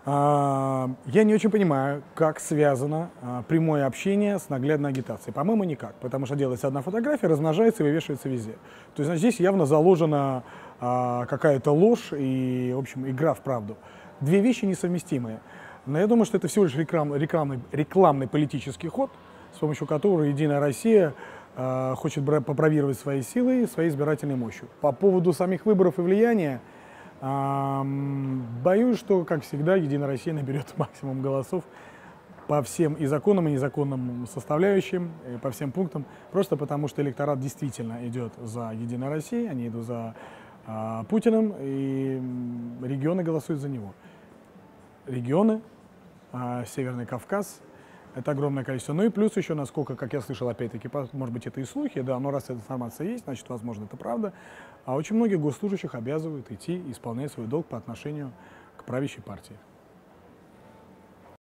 Я не очень понимаю, как связано прямое общение с наглядной агитацией. По-моему, никак, потому что делается одна фотография, размножается и вывешивается везде. То есть здесь явно заложена какая-то ложь и, в общем, игра в правду. Две вещи несовместимые. Но я думаю, что это всего лишь рекламный политический ход, с помощью которого «Единая Россия» хочет попробировать свои силы и своей избирательной мощью. По поводу самих выборов и влияния, боюсь, что, как всегда, «Единая Россия» наберет максимум голосов по всем и законным, и незаконным составляющим, и по всем пунктам, просто потому что электорат действительно идет за «Единой Россией», они идут за Путиным, и регионы голосуют за него. Регионы, Северный Кавказ, это огромное количество. Ну и плюс еще, насколько, как я слышал, опять-таки, может быть, это и слухи, да, но раз эта информация есть, значит, возможно, это правда. А очень многих госслужащих обязывают идти, исполнять свой долг по отношению к правящей партии.